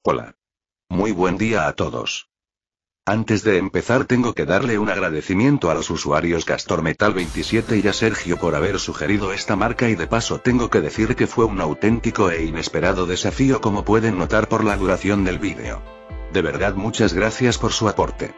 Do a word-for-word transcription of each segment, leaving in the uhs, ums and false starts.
Hola. Muy buen día a todos. Antes de empezar tengo que darle un agradecimiento a los usuarios GastorMetal veintisiete y a Sergio por haber sugerido esta marca y de paso tengo que decir que fue un auténtico e inesperado desafío como pueden notar por la duración del vídeo. De verdad muchas gracias por su aporte.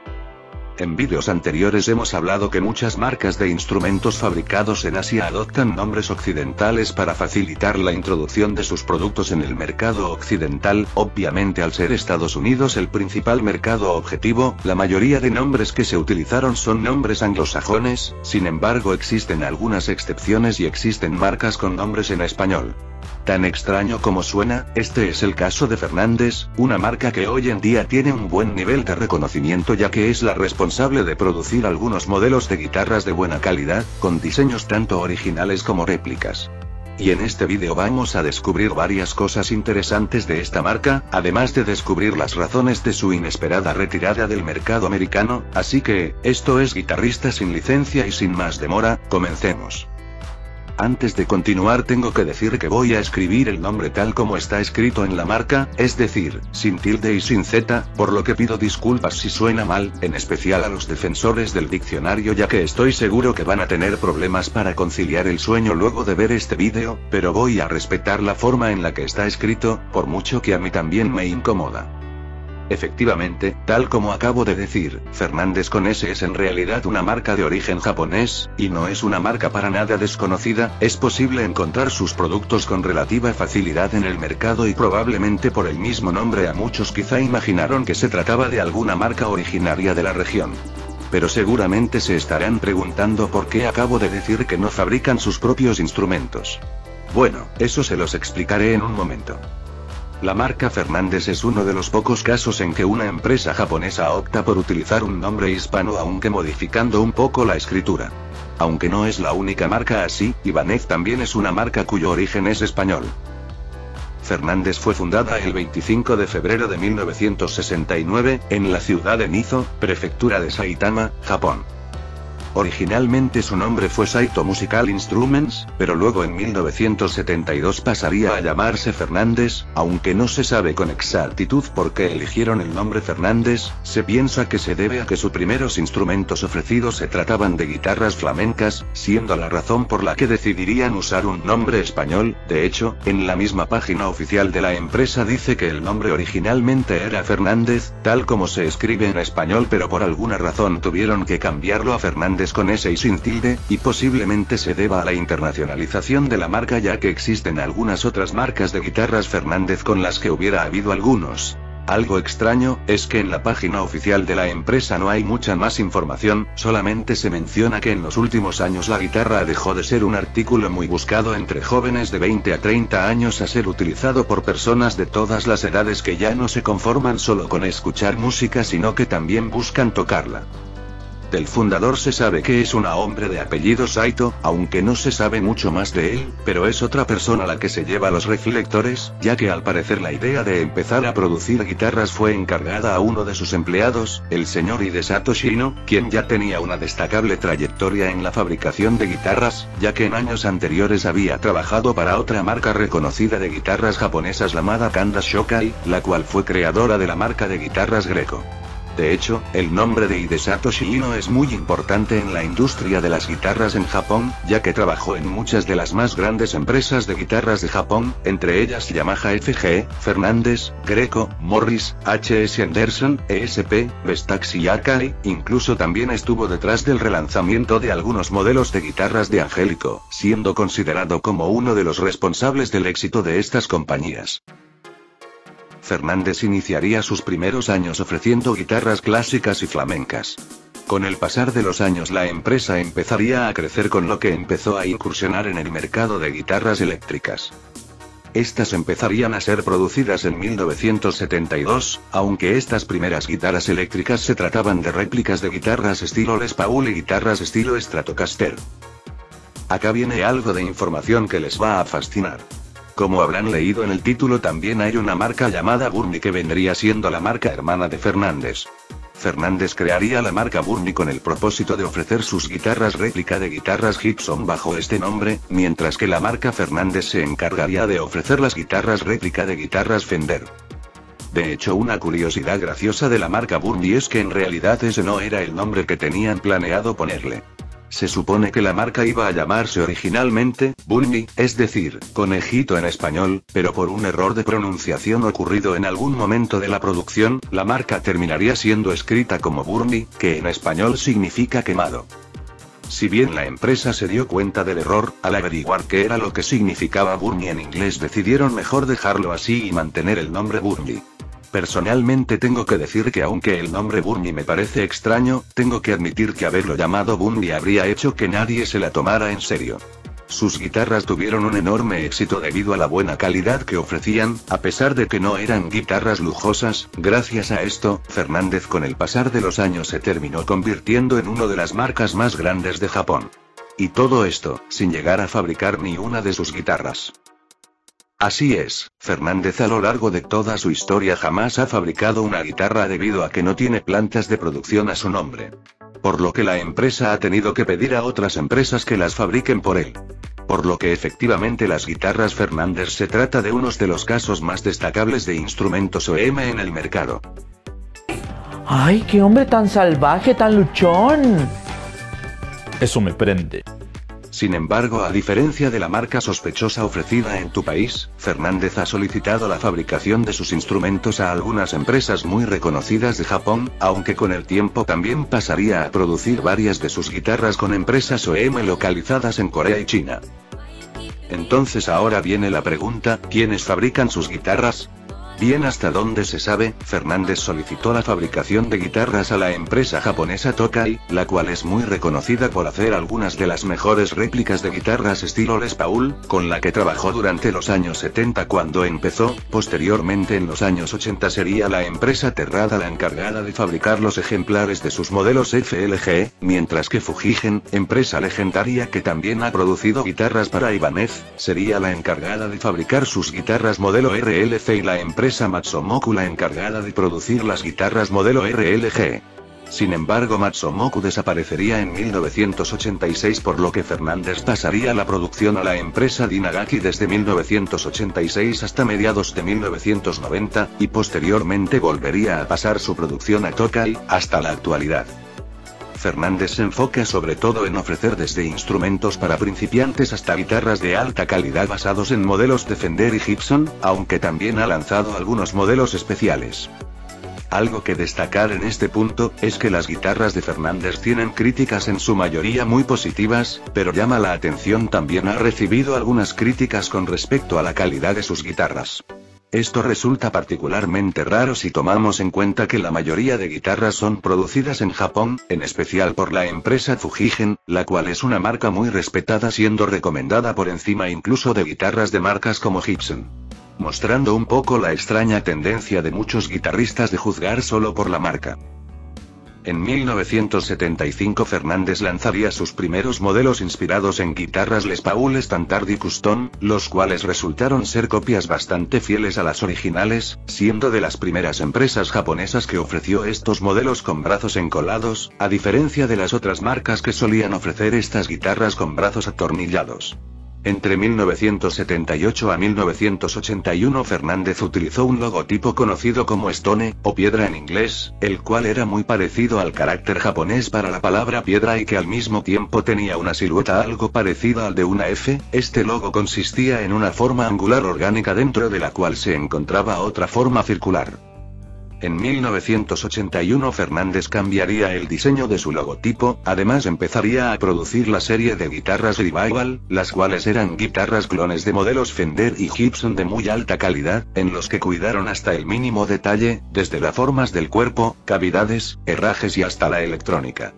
En vídeos anteriores hemos hablado que muchas marcas de instrumentos fabricados en Asia adoptan nombres occidentales para facilitar la introducción de sus productos en el mercado occidental. Obviamente, al ser Estados Unidos el principal mercado objetivo, la mayoría de nombres que se utilizaron son nombres anglosajones. Sin embargo, existen algunas excepciones y existen marcas con nombres en español. Tan extraño como suena, este es el caso de Fernández, una marca que hoy en día tiene un buen nivel de reconocimiento ya que es la responsable de producir algunos modelos de guitarras de buena calidad, con diseños tanto originales como réplicas. Y en este vídeo vamos a descubrir varias cosas interesantes de esta marca, además de descubrir las razones de su inesperada retirada del mercado americano, así que, esto es Guitarrista sin licencia y sin más demora, comencemos. Antes de continuar tengo que decir que voy a escribir el nombre tal como está escrito en la marca, es decir, sin tilde y sin Z, por lo que pido disculpas si suena mal, en especial a los defensores del diccionario ya que estoy seguro que van a tener problemas para conciliar el sueño luego de ver este vídeo, pero voy a respetar la forma en la que está escrito, por mucho que a mí también me incomoda. Efectivamente, tal como acabo de decir, Fernández con S es en realidad una marca de origen japonés, y no es una marca para nada desconocida. Es posible encontrar sus productos con relativa facilidad en el mercado y probablemente por el mismo nombre a muchos quizá imaginaron que se trataba de alguna marca originaria de la región. Pero seguramente se estarán preguntando por qué acabo de decir que no fabrican sus propios instrumentos. Bueno, eso se los explicaré en un momento. La marca Fernández es uno de los pocos casos en que una empresa japonesa opta por utilizar un nombre hispano aunque modificando un poco la escritura. Aunque no es la única marca así, Ibanez también es una marca cuyo origen es español. Fernández fue fundada el veinticinco de febrero de mil novecientos sesenta y nueve, en la ciudad de Nizo, prefectura de Saitama, Japón. Originalmente su nombre fue Saito Musical Instruments, pero luego en mil novecientos setenta y dos pasaría a llamarse Fernández, aunque no se sabe con exactitud por qué eligieron el nombre Fernández. Se piensa que se debe a que sus primeros instrumentos ofrecidos se trataban de guitarras flamencas, siendo la razón por la que decidirían usar un nombre español. De hecho, en la misma página oficial de la empresa dice que el nombre originalmente era Fernández, tal como se escribe en español, pero por alguna razón tuvieron que cambiarlo a Fernández con S y sin tilde, y posiblemente se deba a la internacionalización de la marca ya que existen algunas otras marcas de guitarras Fernández con las que hubiera habido algunos. Algo extraño, es que en la página oficial de la empresa no hay mucha más información, solamente se menciona que en los últimos años la guitarra dejó de ser un artículo muy buscado entre jóvenes de veinte a treinta años a ser utilizado por personas de todas las edades que ya no se conforman solo con escuchar música sino que también buscan tocarla. Del fundador se sabe que es un hombre de apellido Saito, aunque no se sabe mucho más de él, pero es otra persona la que se lleva los reflectores, ya que al parecer la idea de empezar a producir guitarras fue encargada a uno de sus empleados, el señor Hidesato Shino, quien ya tenía una destacable trayectoria en la fabricación de guitarras, ya que en años anteriores había trabajado para otra marca reconocida de guitarras japonesas llamada Kanda Shokai, la cual fue creadora de la marca de guitarras Greco. De hecho, el nombre de Hidesato Shino es muy importante en la industria de las guitarras en Japón, ya que trabajó en muchas de las más grandes empresas de guitarras de Japón, entre ellas Yamaha F G, Fernández, Greco, Morris, H S Anderson, E S P, Vestax y Akai. Incluso también estuvo detrás del relanzamiento de algunos modelos de guitarras de Angélico, siendo considerado como uno de los responsables del éxito de estas compañías. Fernández iniciaría sus primeros años ofreciendo guitarras clásicas y flamencas. Con el pasar de los años la empresa empezaría a crecer con lo que empezó a incursionar en el mercado de guitarras eléctricas. Estas empezarían a ser producidas en mil novecientos setenta y dos, aunque estas primeras guitarras eléctricas se trataban de réplicas de guitarras estilo Les Paul y guitarras estilo Stratocaster. Acá viene algo de información que les va a fascinar. Como habrán leído en el título, también hay una marca llamada Burnie que vendría siendo la marca hermana de Fernández. Fernández crearía la marca Burnie con el propósito de ofrecer sus guitarras réplica de guitarras Gibson bajo este nombre, mientras que la marca Fernández se encargaría de ofrecer las guitarras réplica de guitarras Fender. De hecho, una curiosidad graciosa de la marca Burnie es que en realidad ese no era el nombre que tenían planeado ponerle. Se supone que la marca iba a llamarse originalmente Bunny, es decir, conejito en español, pero por un error de pronunciación ocurrido en algún momento de la producción, la marca terminaría siendo escrita como Burnie, que en español significa quemado. Si bien la empresa se dio cuenta del error, al averiguar qué era lo que significaba Burnie en inglés decidieron mejor dejarlo así y mantener el nombre Burnie. Personalmente tengo que decir que aunque el nombre Burnie me parece extraño, tengo que admitir que haberlo llamado Burnie habría hecho que nadie se la tomara en serio. Sus guitarras tuvieron un enorme éxito debido a la buena calidad que ofrecían, a pesar de que no eran guitarras lujosas. Gracias a esto, Fernández con el pasar de los años se terminó convirtiendo en una de las marcas más grandes de Japón. Y todo esto, sin llegar a fabricar ni una de sus guitarras. Así es, Fernández a lo largo de toda su historia jamás ha fabricado una guitarra debido a que no tiene plantas de producción a su nombre. Por lo que la empresa ha tenido que pedir a otras empresas que las fabriquen por él. Por lo que efectivamente las guitarras Fernández se trata de unos de los casos más destacables de instrumentos O E M en el mercado. ¡Ay, qué hombre tan salvaje, tan luchón! Eso me prende. Sin embargo, a diferencia de la marca sospechosa ofrecida en tu país, Fernández ha solicitado la fabricación de sus instrumentos a algunas empresas muy reconocidas de Japón, aunque con el tiempo también pasaría a producir varias de sus guitarras con empresas O E M localizadas en Corea y China. Entonces ahora viene la pregunta, ¿quiénes fabrican sus guitarras? Bien, hasta donde se sabe, Fernández solicitó la fabricación de guitarras a la empresa japonesa Tokai, la cual es muy reconocida por hacer algunas de las mejores réplicas de guitarras estilo Les Paul, con la que trabajó durante los años setenta cuando empezó. Posteriormente en los años ochenta sería la empresa Terrada la encargada de fabricar los ejemplares de sus modelos F L G, mientras que Fujigen, empresa legendaria que también ha producido guitarras para Ibanez, sería la encargada de fabricar sus guitarras modelo R L C y la empresa Matsumoku la encargada de producir las guitarras modelo R L G. Sin embargo, Matsumoku desaparecería en mil novecientos ochenta y seis, por lo que Fernández pasaría la producción a la empresa Dinagaki desde mil novecientos ochenta y seis hasta mediados de mil novecientos noventa, y posteriormente volvería a pasar su producción a Tokai, hasta la actualidad. Fernández se enfoca sobre todo en ofrecer desde instrumentos para principiantes hasta guitarras de alta calidad basados en modelos de Fender y Gibson, aunque también ha lanzado algunos modelos especiales. Algo que destacar en este punto, es que las guitarras de Fernández tienen críticas en su mayoría muy positivas, pero llama la atención también ha recibido algunas críticas con respecto a la calidad de sus guitarras. Esto resulta particularmente raro si tomamos en cuenta que la mayoría de guitarras son producidas en Japón, en especial por la empresa Fujigen, la cual es una marca muy respetada siendo recomendada por encima incluso de guitarras de marcas como Gibson. Mostrando un poco la extraña tendencia de muchos guitarristas de juzgar solo por la marca. En mil novecientos setenta y cinco Fernández lanzaría sus primeros modelos inspirados en guitarras Les Paul Standard y Custom, los cuales resultaron ser copias bastante fieles a las originales, siendo de las primeras empresas japonesas que ofreció estos modelos con brazos encolados, a diferencia de las otras marcas que solían ofrecer estas guitarras con brazos atornillados. Entre mil novecientos setenta y ocho a mil novecientos ochenta y uno Fernández utilizó un logotipo conocido como Stone, o piedra en inglés, el cual era muy parecido al carácter japonés para la palabra piedra y que al mismo tiempo tenía una silueta algo parecida al de una F. Este logo consistía en una forma angular orgánica dentro de la cual se encontraba otra forma circular. En mil novecientos ochenta y uno Fernández cambiaría el diseño de su logotipo, además empezaría a producir la serie de guitarras Revival, las cuales eran guitarras clones de modelos Fender y Gibson de muy alta calidad, en los que cuidaron hasta el mínimo detalle, desde las formas del cuerpo, cavidades, herrajes y hasta la electrónica.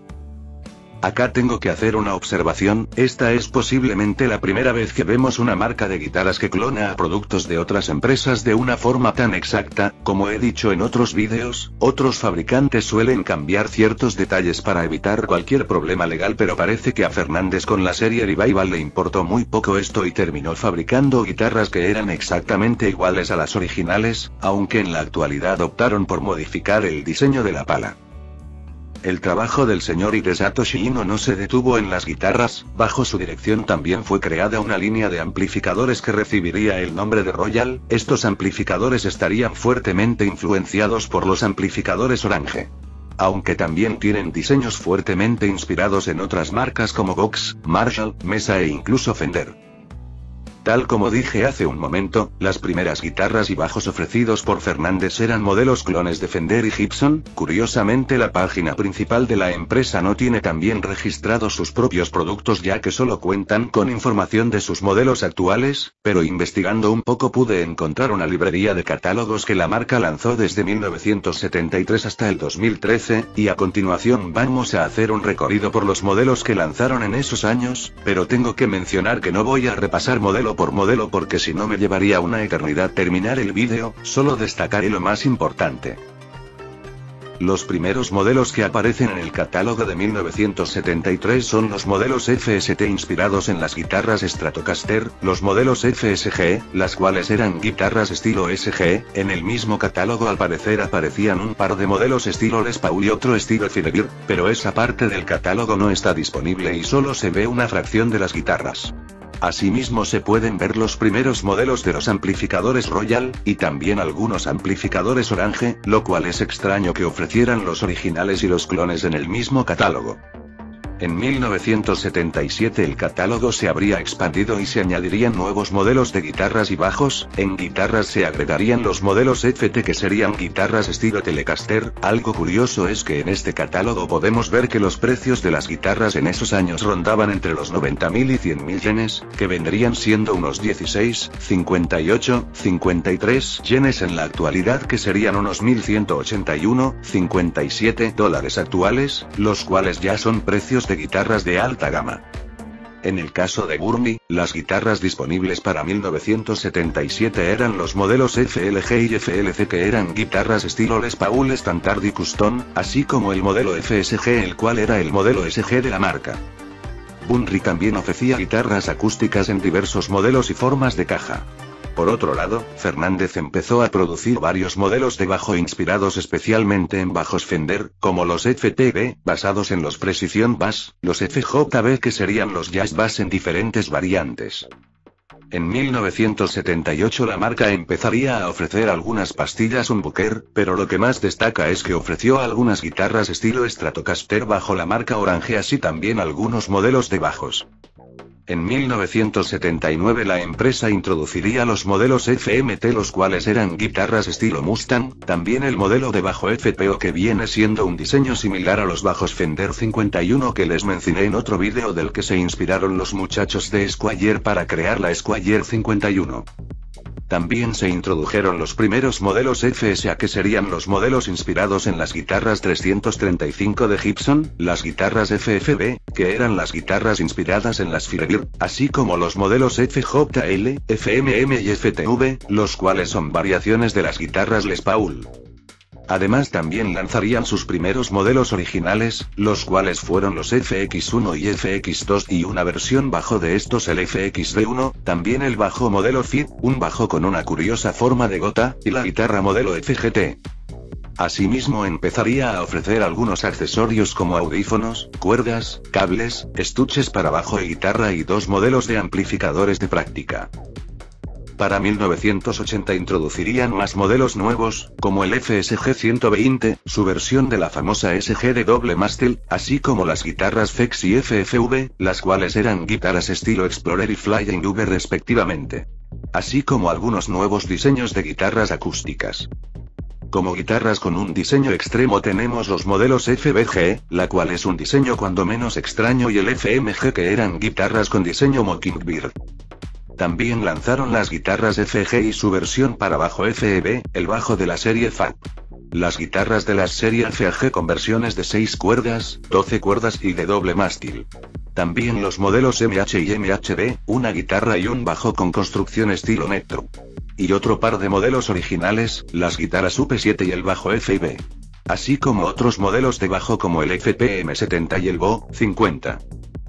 Acá tengo que hacer una observación, esta es posiblemente la primera vez que vemos una marca de guitarras que clona a productos de otras empresas de una forma tan exacta. Como he dicho en otros vídeos, otros fabricantes suelen cambiar ciertos detalles para evitar cualquier problema legal, pero parece que a Fernández con la serie Revival le importó muy poco esto y terminó fabricando guitarras que eran exactamente iguales a las originales, aunque en la actualidad optaron por modificar el diseño de la pala. El trabajo del señor Hidesato Shiino no se detuvo en las guitarras, bajo su dirección también fue creada una línea de amplificadores que recibiría el nombre de Royal. Estos amplificadores estarían fuertemente influenciados por los amplificadores Orange, aunque también tienen diseños fuertemente inspirados en otras marcas como Vox, Marshall, Mesa e incluso Fender. Tal como dije hace un momento, las primeras guitarras y bajos ofrecidos por Fernández eran modelos clones de Fender y Gibson. Curiosamente, la página principal de la empresa no tiene también registrados sus propios productos, ya que solo cuentan con información de sus modelos actuales, pero investigando un poco pude encontrar una librería de catálogos que la marca lanzó desde mil novecientos setenta y tres hasta el dos mil trece, y a continuación vamos a hacer un recorrido por los modelos que lanzaron en esos años, pero tengo que mencionar que no voy a repasar modelo por modelo porque si no me llevaría una eternidad terminar el vídeo, solo destacaré lo más importante. Los primeros modelos que aparecen en el catálogo de mil novecientos setenta y tres son los modelos F S T inspirados en las guitarras Stratocaster, los modelos F S G, las cuales eran guitarras estilo S G. En el mismo catálogo al parecer aparecían un par de modelos estilo Les Paul y otro estilo Federer, pero esa parte del catálogo no está disponible y solo se ve una fracción de las guitarras. Asimismo se pueden ver los primeros modelos de los amplificadores Royal, y también algunos amplificadores Orange, lo cual es extraño que ofrecieran los originales y los clones en el mismo catálogo. En mil novecientos setenta y siete el catálogo se habría expandido y se añadirían nuevos modelos de guitarras y bajos. En guitarras se agregarían los modelos F T que serían guitarras estilo Telecaster. Algo curioso es que en este catálogo podemos ver que los precios de las guitarras en esos años rondaban entre los noventa mil y cien mil yenes, que vendrían siendo unos dieciséis, cincuenta y ocho, cincuenta y tres yenes en la actualidad, que serían unos mil ciento ochenta y uno, cincuenta y siete dólares actuales, los cuales ya son precios de guitarras de alta gama. En el caso de Burmey, las guitarras disponibles para mil novecientos setenta y siete eran los modelos F L G y F L C, que eran guitarras estilo Les Paul Standard y Custom, así como el modelo F S G, el cual era el modelo S G de la marca. Burmey también ofrecía guitarras acústicas en diversos modelos y formas de caja. Por otro lado, Fernández empezó a producir varios modelos de bajo inspirados especialmente en bajos Fender, como los F T B, basados en los Precision Bass, los F J B, que serían los Jazz Bass en diferentes variantes. En mil novecientos setenta y ocho la marca empezaría a ofrecer algunas pastillas humbucker, pero lo que más destaca es que ofreció algunas guitarras estilo Stratocaster bajo la marca Orange, así también algunos modelos de bajos. En mil novecientos setenta y nueve la empresa introduciría los modelos F M T, los cuales eran guitarras estilo Mustang, también el modelo de bajo F P O, que viene siendo un diseño similar a los bajos Fender cincuenta y uno que les mencioné en otro vídeo, del que se inspiraron los muchachos de Squier para crear la Squier cincuenta y uno. También se introdujeron los primeros modelos F S A, que serían los modelos inspirados en las guitarras trescientos treinta y cinco de Gibson, las guitarras F F B, que eran las guitarras inspiradas en las Federer, así como los modelos F J L, F M M y F T V, los cuales son variaciones de las guitarras Les Paul. Además también lanzarían sus primeros modelos originales, los cuales fueron los F X uno y F X dos, y una versión bajo de estos, el F X B uno, también el bajo modelo F I D, un bajo con una curiosa forma de gota, y la guitarra modelo F G T. Asimismo empezaría a ofrecer algunos accesorios como audífonos, cuerdas, cables, estuches para bajo y guitarra, y dos modelos de amplificadores de práctica. Para mil novecientos ochenta introducirían más modelos nuevos, como el F S G ciento veinte, su versión de la famosa S G de doble mástil, así como las guitarras F X y F F V, las cuales eran guitarras estilo Explorer y Flying V respectivamente. Así como algunos nuevos diseños de guitarras acústicas. Como guitarras con un diseño extremo tenemos los modelos F B G, la cual es un diseño cuando menos extraño, y el F M G, que eran guitarras con diseño Mockingbird. También lanzaron las guitarras F G y su versión para bajo F E B, el bajo de la serie F A B. Las guitarras de la serie F G con versiones de seis cuerdas, doce cuerdas y de doble mástil. También los modelos M H y M H B, una guitarra y un bajo con construcción estilo Nectro. Y otro par de modelos originales, las guitarras U P siete y el bajo F I B. Así como otros modelos de bajo como el F P M setenta y el B O cincuenta.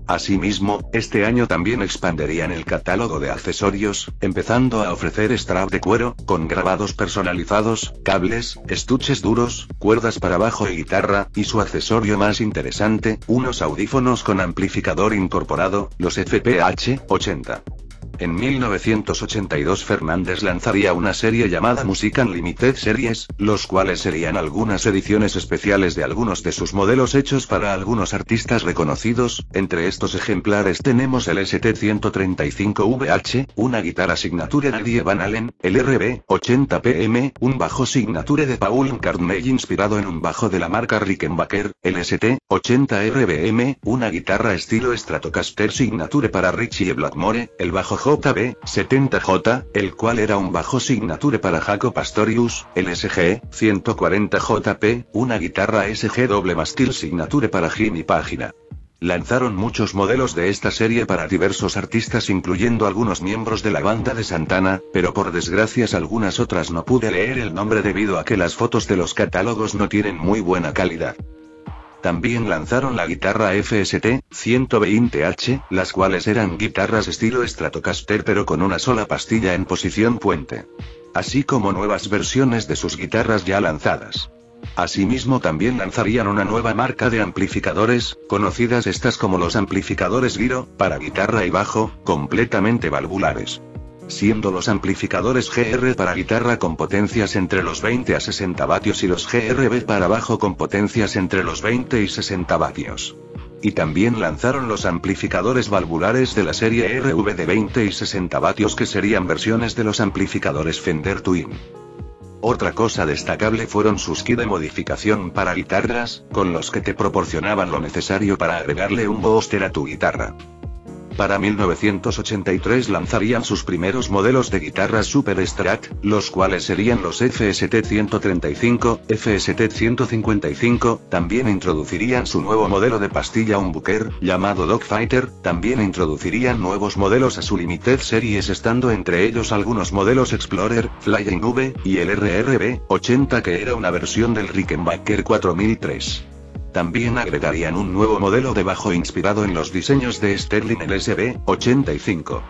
Asimismo, este año también expanderían el catálogo de accesorios, empezando a ofrecer strap de cuero, con grabados personalizados, cables, estuches duros, cuerdas para bajo y guitarra, y su accesorio más interesante, unos audífonos con amplificador incorporado, los F P H ochenta. En mil novecientos ochenta y dos Fernández lanzaría una serie llamada Music Unlimited Series, los cuales serían algunas ediciones especiales de algunos de sus modelos hechos para algunos artistas reconocidos. Entre estos ejemplares tenemos el S T ciento treinta y cinco V H, una guitarra signature de Eddie Van Halen, el R B ochenta P M, un bajo signature de Paul McCartney inspirado en un bajo de la marca Rickenbacker, el S T ochenta R B M, una guitarra estilo Stratocaster signature para Ritchie Blackmore, el bajo J B setenta J, el cual era un bajo signature para Jaco Pastorius, el S G ciento cuarenta J P, una guitarra S G doble mástil signature para Jimmy Pagina. Lanzaron muchos modelos de esta serie para diversos artistas incluyendo algunos miembros de la banda de Santana, pero por desgracias algunas otras no pude leer el nombre debido a que las fotos de los catálogos no tienen muy buena calidad. También lanzaron la guitarra F S T ciento veinte H, las cuales eran guitarras estilo Stratocaster pero con una sola pastilla en posición puente. Así como nuevas versiones de sus guitarras ya lanzadas. Asimismo también lanzarían una nueva marca de amplificadores, conocidas estas como los amplificadores Giro, para guitarra y bajo, completamente valvulares. Siendo los amplificadores G R para guitarra con potencias entre los veinte a sesenta vatios y los G R B para bajo con potencias entre los veinte y sesenta vatios. Y también lanzaron los amplificadores valvulares de la serie R V de veinte y sesenta vatios que serían versiones de los amplificadores Fender Twin. Otra cosa destacable fueron sus kits de modificación para guitarras, con los que te proporcionaban lo necesario para agregarle un booster a tu guitarra. Para mil novecientos ochenta y tres lanzarían sus primeros modelos de guitarras Super Strat, los cuales serían los F S T ciento treinta y cinco, F S T ciento cincuenta y cinco, también introducirían su nuevo modelo de pastilla Humbucker, llamado Dogfighter, también introducirían nuevos modelos a su Limited Series estando entre ellos algunos modelos Explorer, Flying V, y el R R B ochenta que era una versión del Rickenbacker cuatro mil tres. También agregarían un nuevo modelo de bajo inspirado en los diseños de Sterling el S B ochenta y cinco.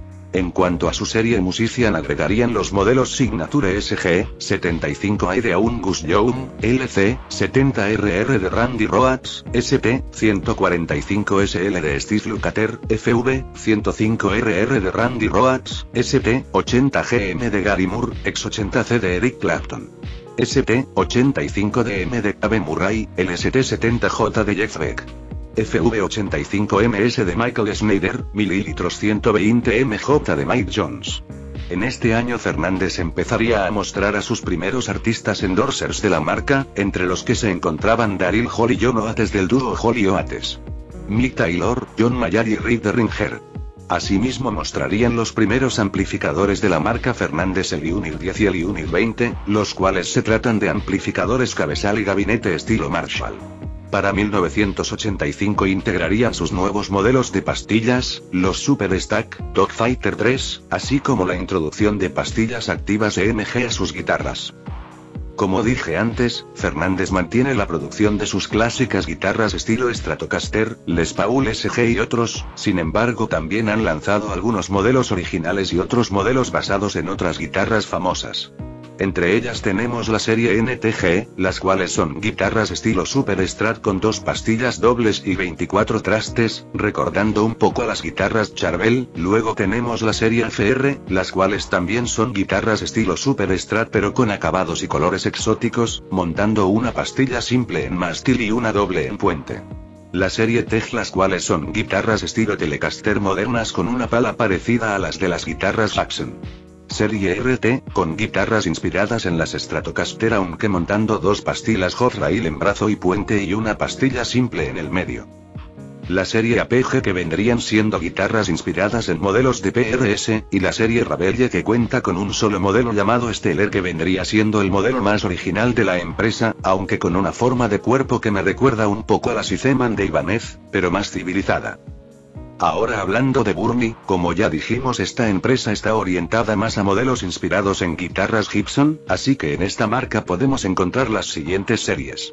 En cuanto a su serie Musician agregarían los modelos Signature S G setenta y cinco I de Angus Young, L C setenta R R de Randy Rhoads, S P ciento cuarenta y cinco S L de Steve Lukather, F V ciento cinco R R de Randy Rhoads, S P ochenta G M de Gary Moore, X ochenta C de Eric Clapton. S T ochenta y cinco D M de Dave Murray, el S T setenta J de Jeff Beck. F V ochenta y cinco M S de Michael Schneider, mililitros ciento veinte M J de Mike Jones. En este año Fernández empezaría a mostrar a sus primeros artistas endorsers de la marca, entre los que se encontraban Daryl Hall y John Oates del dúo Hall y Oates. Mick Taylor, John Mayer y Rick Derringer. Asimismo mostrarían los primeros amplificadores de la marca Fernández el Unir diez y el Unir veinte, los cuales se tratan de amplificadores cabezal y gabinete estilo Marshall. Para mil novecientos ochenta y cinco integrarían sus nuevos modelos de pastillas, los Super Stack, Dogfighter tres, así como la introducción de pastillas activas E M G a sus guitarras. Como dije antes, Fernández mantiene la producción de sus clásicas guitarras estilo Stratocaster, Les Paul S G y otros, sin embargo también han lanzado algunos modelos originales y otros modelos basados en otras guitarras famosas. Entre ellas tenemos la serie N T G, las cuales son guitarras estilo Super Strat con dos pastillas dobles y veinticuatro trastes, recordando un poco a las guitarras Charvel. Luego tenemos la serie F R, las cuales también son guitarras estilo Super Strat pero con acabados y colores exóticos, montando una pastilla simple en mástil y una doble en puente. La serie T E G, las cuales son guitarras estilo Telecaster modernas con una pala parecida a las de las guitarras Jackson. Serie R T, con guitarras inspiradas en las Stratocaster aunque montando dos pastillas hot rail en brazo y puente y una pastilla simple en el medio. La serie A P G que vendrían siendo guitarras inspiradas en modelos de P R S, y la serie Ravelle que cuenta con un solo modelo llamado Stellar que vendría siendo el modelo más original de la empresa, aunque con una forma de cuerpo que me recuerda un poco a la Sizeman de Ibanez, pero más civilizada. Ahora hablando de Burnie, como ya dijimos esta empresa está orientada más a modelos inspirados en guitarras Gibson, así que en esta marca podemos encontrar las siguientes series.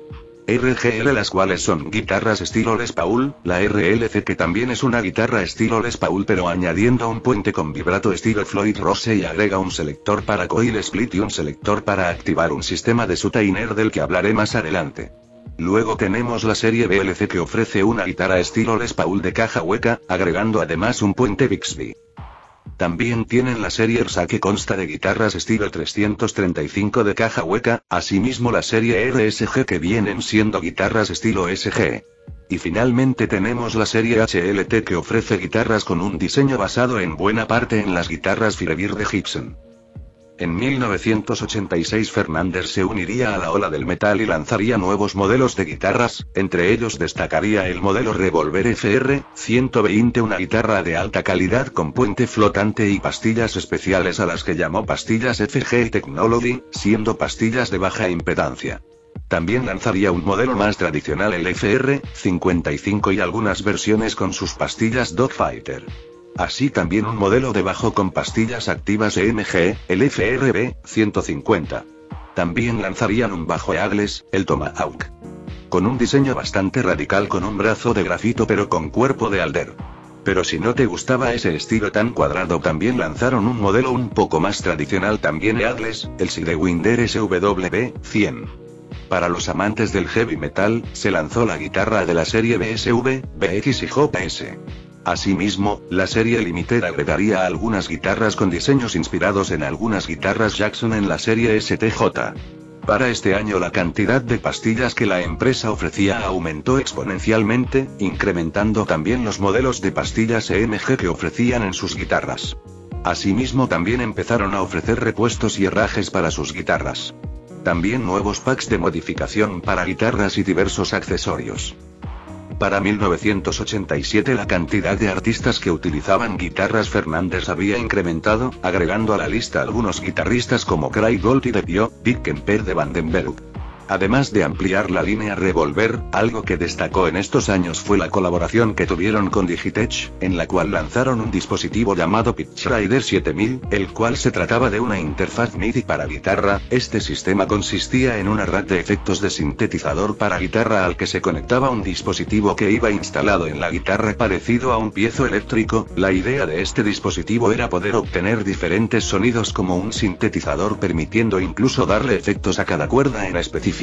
R G L, las cuales son guitarras estilo Les Paul, la R L C, que también es una guitarra estilo Les Paul pero añadiendo un puente con vibrato estilo Floyd Rose y agrega un selector para coil split y un selector para activar un sistema de soutainer del que hablaré más adelante. Luego tenemos la serie B L C, que ofrece una guitarra estilo Les Paul de caja hueca, agregando además un puente Bixby. También tienen la serie R S A, que consta de guitarras estilo trescientos treinta y cinco de caja hueca, asimismo la serie R S G, que vienen siendo guitarras estilo S G. Y finalmente tenemos la serie H L T, que ofrece guitarras con un diseño basado en buena parte en las guitarras Firebird de Gibson. En mil novecientos ochenta y seis Fernandes se uniría a la ola del metal y lanzaría nuevos modelos de guitarras, entre ellos destacaría el modelo Revolver F R ciento veinte, una guitarra de alta calidad con puente flotante y pastillas especiales a las que llamó pastillas F G Technology, siendo pastillas de baja impedancia. También lanzaría un modelo más tradicional, el F R cincuenta y cinco, y algunas versiones con sus pastillas Dogfighter. Así también un modelo de bajo con pastillas activas E M G, el F R B ciento cincuenta. También lanzarían un bajo Eagles, el Tomahawk. Con un diseño bastante radical, con un brazo de grafito pero con cuerpo de alder. Pero si no te gustaba ese estilo tan cuadrado, también lanzaron un modelo un poco más tradicional, también Eagles, el Sidewinder S W cien. Para los amantes del heavy metal, se lanzó la guitarra de la serie B S V, B X y J S. Asimismo, la serie Limited agregaría algunas guitarras con diseños inspirados en algunas guitarras Jackson en la serie S T J. Para este año la cantidad de pastillas que la empresa ofrecía aumentó exponencialmente, incrementando también los modelos de pastillas E M G que ofrecían en sus guitarras. Asimismo también empezaron a ofrecer repuestos y herrajes para sus guitarras. También nuevos packs de modificación para guitarras y diversos accesorios. Para mil novecientos ochenta y siete la cantidad de artistas que utilizaban guitarras Fernandes había incrementado, agregando a la lista algunos guitarristas como Craig Gold y The Dio, Dick Kemper de Vandenberg. Además de ampliar la línea Revolver, algo que destacó en estos años fue la colaboración que tuvieron con Digitech, en la cual lanzaron un dispositivo llamado Pitch Rider siete mil, el cual se trataba de una interfaz M I D I para guitarra. Este sistema consistía en una red de efectos de sintetizador para guitarra al que se conectaba un dispositivo que iba instalado en la guitarra parecido a un piezo eléctrico. La idea de este dispositivo era poder obtener diferentes sonidos como un sintetizador, permitiendo incluso darle efectos a cada cuerda en específico.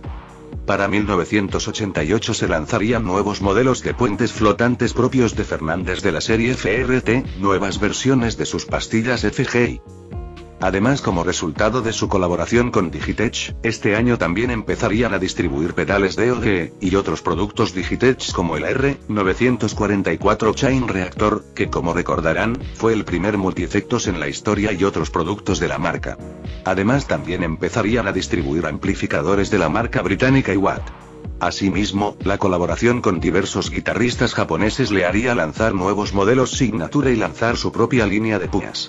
Para mil novecientos ochenta y ocho se lanzarían nuevos modelos de puentes flotantes propios de Fernandes de la serie F R T, nuevas versiones de sus pastillas F G I. Además, como resultado de su colaboración con Digitech, este año también empezarían a distribuir pedales D O G, y otros productos Digitech como el R novecientos cuarenta y cuatro Chain Reactor, que como recordarán, fue el primer multiefectos en la historia, y otros productos de la marca. Además también empezarían a distribuir amplificadores de la marca británica Iwat. Asimismo, la colaboración con diversos guitarristas japoneses le haría lanzar nuevos modelos Signature y lanzar su propia línea de puñas.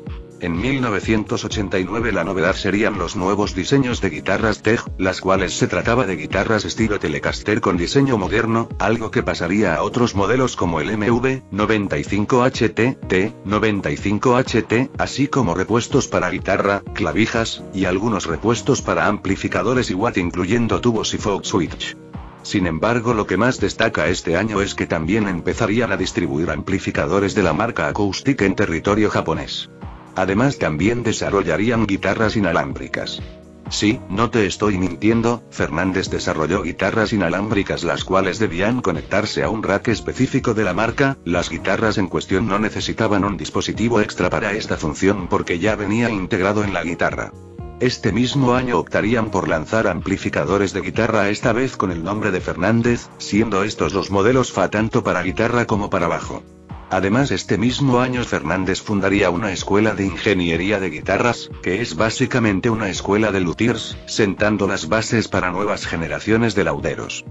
En mil novecientos ochenta y nueve la novedad serían los nuevos diseños de guitarras Teg, las cuales se trataba de guitarras estilo Telecaster con diseño moderno, algo que pasaría a otros modelos como el M V noventa y cinco H T, T noventa y cinco H T, así como repuestos para guitarra, clavijas, y algunos repuestos para amplificadores y watt, incluyendo tubos y fog switch. Sin embargo, lo que más destaca este año es que también empezarían a distribuir amplificadores de la marca Acoustic en territorio japonés. Además también desarrollarían guitarras inalámbricas. Sí, no te estoy mintiendo, Fernandes desarrolló guitarras inalámbricas las cuales debían conectarse a un rack específico de la marca. Las guitarras en cuestión no necesitaban un dispositivo extra para esta función porque ya venía integrado en la guitarra. Este mismo año optarían por lanzar amplificadores de guitarra, esta vez con el nombre de Fernandes, siendo estos los modelos F A tanto para guitarra como para bajo. Además, este mismo año Fernandes fundaría una escuela de ingeniería de guitarras, que es básicamente una escuela de luthiers, sentando las bases para nuevas generaciones de lauderos.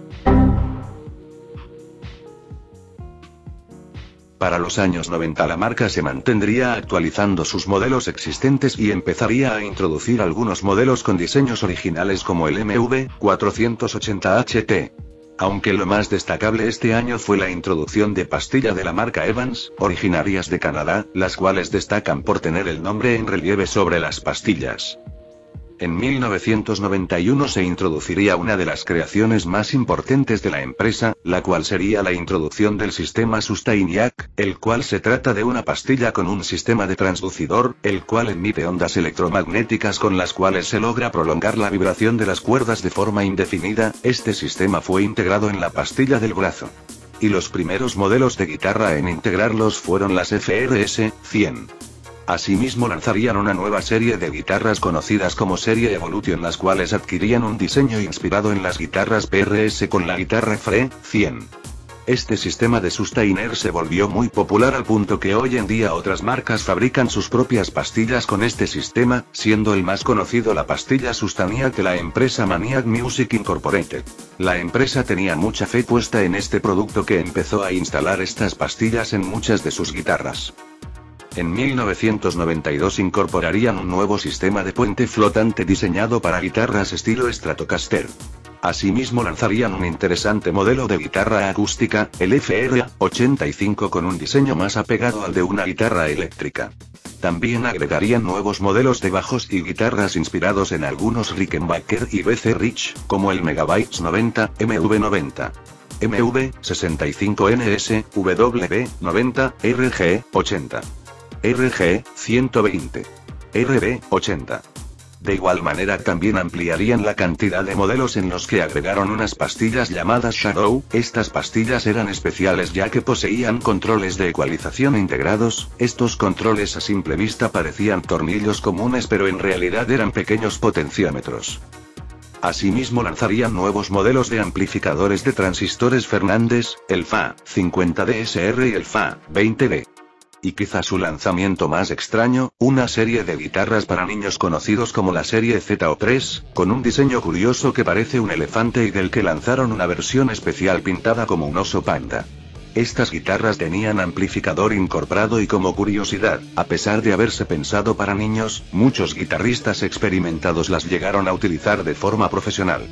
Para los años noventa la marca se mantendría actualizando sus modelos existentes y empezaría a introducir algunos modelos con diseños originales como el M V cuatrocientos ochenta H T. Aunque lo más destacable este año fue la introducción de pastilla de la marca Evans, originarias de Canadá, las cuales destacan por tener el nombre en relieve sobre las pastillas. En mil novecientos noventa y uno se introduciría una de las creaciones más importantes de la empresa, la cual sería la introducción del sistema Sustainiac, el cual se trata de una pastilla con un sistema de transducidor, el cual emite ondas electromagnéticas con las cuales se logra prolongar la vibración de las cuerdas de forma indefinida. Este sistema fue integrado en la pastilla del brazo. Y los primeros modelos de guitarra en integrarlos fueron las F R S cien. Asimismo lanzarían una nueva serie de guitarras conocidas como Serie Evolution, las cuales adquirían un diseño inspirado en las guitarras P R S con la guitarra F R E cien. Este sistema de Sustainer se volvió muy popular al punto que hoy en día otras marcas fabrican sus propias pastillas con este sistema, siendo el más conocido la pastilla Sustainiac de la empresa Maniac Music Incorporated. La empresa tenía mucha fe puesta en este producto que empezó a instalar estas pastillas en muchas de sus guitarras. En mil novecientos noventa y dos incorporarían un nuevo sistema de puente flotante diseñado para guitarras estilo Stratocaster. Asimismo lanzarían un interesante modelo de guitarra acústica, el F R A ochenta y cinco, con un diseño más apegado al de una guitarra eléctrica. También agregarían nuevos modelos de bajos y guitarras inspirados en algunos Rickenbacker y B C Rich, como el Megabytes noventa, M V noventa. M V sesenta y cinco N S, W noventa, R G ochenta. R G ciento veinte. R B ochenta. De igual manera también ampliarían la cantidad de modelos en los que agregaron unas pastillas llamadas Shadow. Estas pastillas eran especiales ya que poseían controles de ecualización integrados. Estos controles a simple vista parecían tornillos comunes, pero en realidad eran pequeños potenciómetros. Asimismo lanzarían nuevos modelos de amplificadores de transistores Fernández, el F A cincuenta D S R y el F A veinte D. Y quizá su lanzamiento más extraño, una serie de guitarras para niños conocidos como la serie Z O tres, con un diseño curioso que parece un elefante y del que lanzaron una versión especial pintada como un oso panda. Estas guitarras tenían amplificador incorporado y, como curiosidad, a pesar de haberse pensado para niños, muchos guitarristas experimentados las llegaron a utilizar de forma profesional.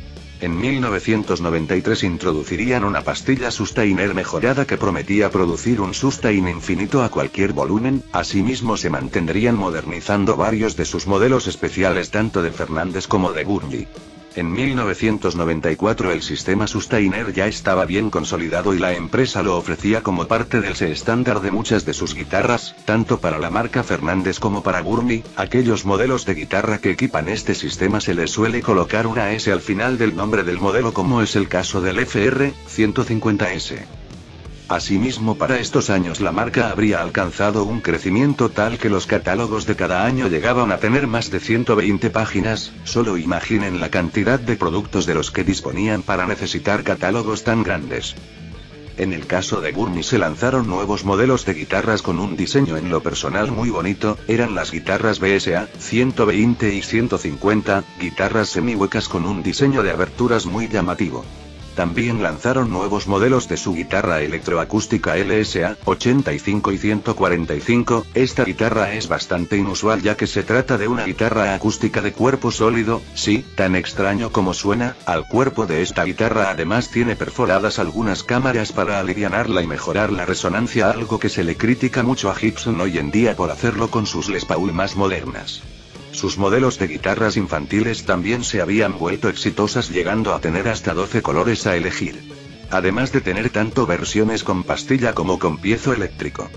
En mil novecientos noventa y tres introducirían una pastilla Sustainer mejorada que prometía producir un sustain infinito a cualquier volumen. Asimismo se mantendrían modernizando varios de sus modelos especiales tanto de Fernández como de Gurney. En mil novecientos noventa y cuatro el sistema Sustainer ya estaba bien consolidado y la empresa lo ofrecía como parte del estándar de muchas de sus guitarras, tanto para la marca Fernández como para Gurney. Aquellos modelos de guitarra que equipan este sistema se les suele colocar una S al final del nombre del modelo, como es el caso del F R ciento cincuenta S. Asimismo, para estos años la marca habría alcanzado un crecimiento tal que los catálogos de cada año llegaban a tener más de ciento veinte páginas. Solo imaginen la cantidad de productos de los que disponían para necesitar catálogos tan grandes. En el caso de Gurney se lanzaron nuevos modelos de guitarras con un diseño en lo personal muy bonito. Eran las guitarras B S A ciento veinte y ciento cincuenta, guitarras semihuecas con un diseño de aberturas muy llamativo. También lanzaron nuevos modelos de su guitarra electroacústica L S A ochenta y cinco y ciento cuarenta y cinco. Esta guitarra es bastante inusual ya que se trata de una guitarra acústica de cuerpo sólido. Sí, tan extraño como suena. Al cuerpo de esta guitarra además tiene perforadas algunas cámaras para alivianarla y mejorar la resonancia, algo que se le critica mucho a Gibson hoy en día por hacerlo con sus Les Paul más modernas. Sus modelos de guitarras infantiles también se habían vuelto exitosas, llegando a tener hasta doce colores a elegir. Además de tener tanto versiones con pastilla como con piezo eléctrico.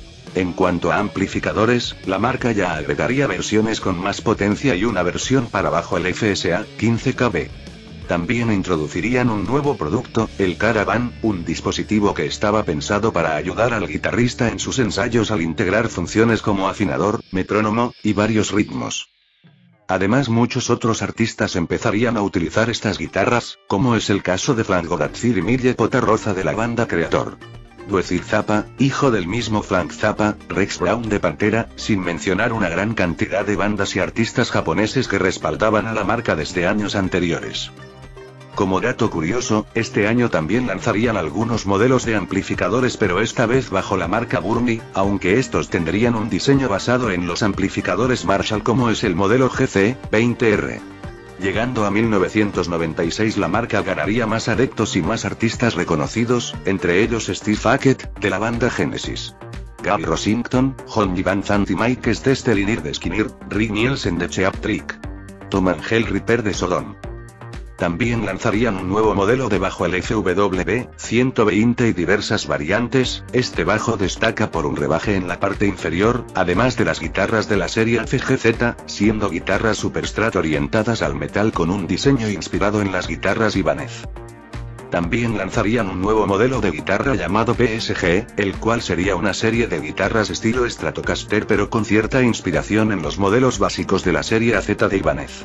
En cuanto a amplificadores, la marca ya agregaría versiones con más potencia y una versión para bajo, el F S A quince K B. También introducirían un nuevo producto, el Caravan, un dispositivo que estaba pensado para ayudar al guitarrista en sus ensayos al integrar funciones como afinador, metrónomo, y varios ritmos. Además, muchos otros artistas empezarían a utilizar estas guitarras, como es el caso de Frank Gorazzir y Mille Potarroza de la banda Creator. Dweezil Zappa, hijo del mismo Frank Zappa, Rex Brown de Pantera, sin mencionar una gran cantidad de bandas y artistas japoneses que respaldaban a la marca desde años anteriores. Como dato curioso, este año también lanzarían algunos modelos de amplificadores, pero esta vez bajo la marca Gurney, aunque estos tendrían un diseño basado en los amplificadores Marshall, como es el modelo G C veinte R. Llegando a mil novecientos noventa y seis la marca ganaría más adeptos y más artistas reconocidos, entre ellos Steve Hackett, de la banda Genesis. Gary Rossington, Johnny Van Zandt y Mike Stestel y Nird Skinner, Rick Nielsen de Cheap Trick. Toman Hell Reaper de Sodom. También lanzarían un nuevo modelo de bajo, el F W ciento veinte y diversas variantes. Este bajo destaca por un rebaje en la parte inferior, además de las guitarras de la serie F G Z, siendo guitarras Superstrat orientadas al metal con un diseño inspirado en las guitarras Ibanez. También lanzarían un nuevo modelo de guitarra llamado P S G, el cual sería una serie de guitarras estilo Stratocaster pero con cierta inspiración en los modelos básicos de la serie A Z de Ibanez.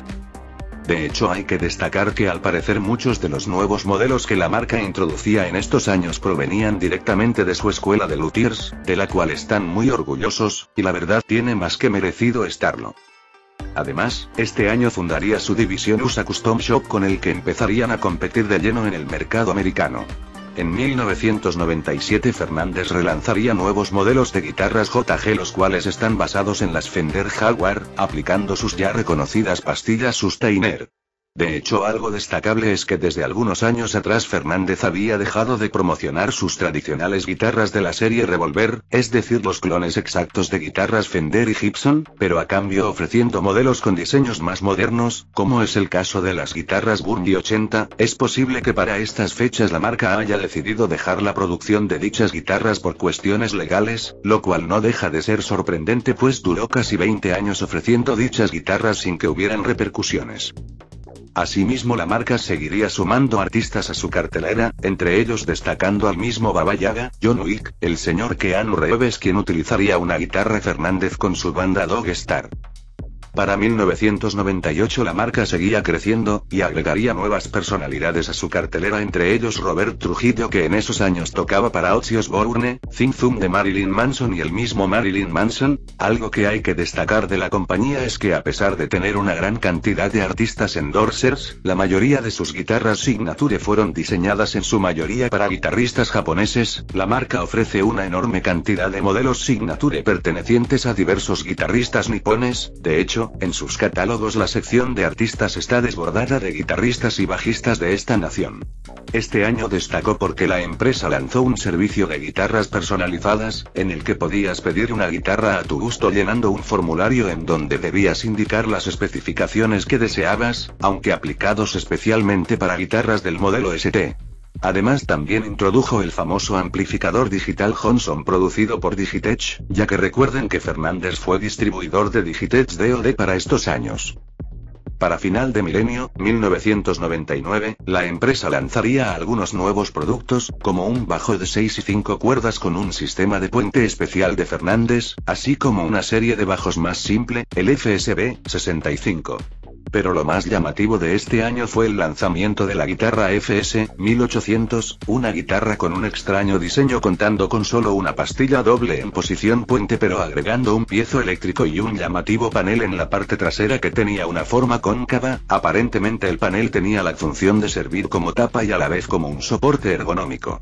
De hecho, hay que destacar que al parecer muchos de los nuevos modelos que la marca introducía en estos años provenían directamente de su escuela de luthiers, de la cual están muy orgullosos, y la verdad tiene más que merecido estarlo. Además, este año fundaría su división U S A Custom Shop con el que empezarían a competir de lleno en el mercado americano. En mil novecientos noventa y siete Fernández relanzaría nuevos modelos de guitarras J G, los cuales están basados en las Fender Jaguar, aplicando sus ya reconocidas pastillas Sustainer. De hecho, algo destacable es que desde algunos años atrás Fernández había dejado de promocionar sus tradicionales guitarras de la serie Revolver, es decir, los clones exactos de guitarras Fender y Gibson, pero a cambio ofreciendo modelos con diseños más modernos, como es el caso de las guitarras Burnie ochenta. Es posible que para estas fechas la marca haya decidido dejar la producción de dichas guitarras por cuestiones legales, lo cual no deja de ser sorprendente, pues duró casi veinte años ofreciendo dichas guitarras sin que hubieran repercusiones. Asimismo, la marca seguiría sumando artistas a su cartelera, entre ellos destacando al mismo Baba Yaga, John Wick, el señor Keanu Reeves, quien utilizaría una guitarra Fernández con su banda Dog Star. Para mil novecientos noventa y ocho la marca seguía creciendo, y agregaría nuevas personalidades a su cartelera, entre ellos Robert Trujillo, que en esos años tocaba para Ozzy Osbourne, Thing Thum de Marilyn Manson y el mismo Marilyn Manson. Algo que hay que destacar de la compañía es que a pesar de tener una gran cantidad de artistas endorsers, la mayoría de sus guitarras Signature fueron diseñadas en su mayoría para guitarristas japoneses. La marca ofrece una enorme cantidad de modelos Signature pertenecientes a diversos guitarristas nipones. De hecho, en sus catálogos la sección de artistas está desbordada de guitarristas y bajistas de esta nación. Este año destacó porque la empresa lanzó un servicio de guitarras personalizadas, en el que podías pedir una guitarra a tu gusto llenando un formulario en donde debías indicar las especificaciones que deseabas, aunque aplicados especialmente para guitarras del modelo S T. Además, también introdujo el famoso amplificador digital Johnson producido por Digitech, ya que recuerden que Fernández fue distribuidor de Digitech D O D para estos años. Para final de milenio, mil novecientos noventa y nueve, la empresa lanzaría algunos nuevos productos, como un bajo de seis y cinco cuerdas con un sistema de puente especial de Fernández, así como una serie de bajos más simple, el F S B sesenta y cinco. Pero lo más llamativo de este año fue el lanzamiento de la guitarra F S mil ochocientos, una guitarra con un extraño diseño contando con solo una pastilla doble en posición puente, pero agregando un piezo eléctrico y un llamativo panel en la parte trasera que tenía una forma cóncava. Aparentemente el panel tenía la función de servir como tapa y a la vez como un soporte ergonómico.